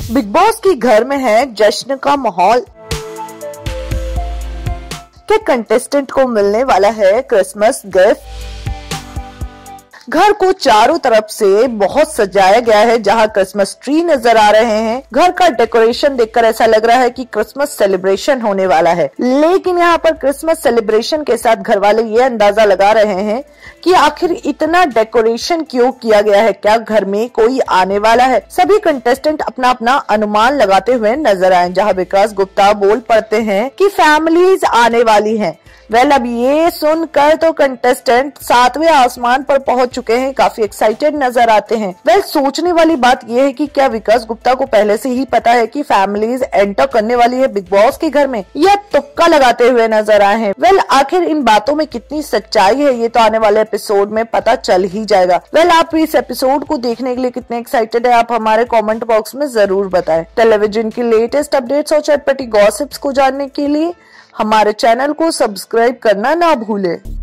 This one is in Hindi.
बिग बॉस के घर में है जश्न का माहौल। के कंटेस्टेंट को मिलने वाला है क्रिसमस गिफ्ट। घर को चारों तरफ से बहुत सजाया गया है, जहां क्रिसमस ट्री नजर आ रहे हैं। घर का डेकोरेशन देखकर ऐसा लग रहा है कि क्रिसमस सेलिब्रेशन होने वाला है। लेकिन यहाँ पर क्रिसमस सेलिब्रेशन के साथ घर वाले ये अंदाजा लगा रहे हैं कि आखिर इतना डेकोरेशन क्यों किया गया है, क्या घर में कोई आने वाला है। सभी कंटेस्टेंट अपना अपना अनुमान लगाते हुए नजर आए, जहाँ विकास गुप्ता बोल पड़ते हैं कि फैमिलीज आने वाली हैं। अब ये सुनकर तो कंटेस्टेंट 7वें आसमान पर पहुंच चुके हैं, काफी एक्साइटेड नजर आते हैं। सोचने वाली बात ये है कि क्या विकास गुप्ता को पहले से ही पता है कि फैमिलीज एंटर करने वाली है बिग बॉस के घर में, या तुक्का लगाते हुए नजर आए हैं। आखिर इन बातों में कितनी सच्चाई है, ये तो आने वाले एपिसोड में पता चल ही जाएगा। आप इस एपिसोड को देखने के लिए कितने एक्साइटेड है, आप हमारे कॉमेंट बॉक्स में जरूर बताएं। टेलीविजन की लेटेस्ट अपडेट्स और चटपटी गॉसिप्स को जानने के लिए हमारे चैनल को सब्सक्राइब करना ना भूलें।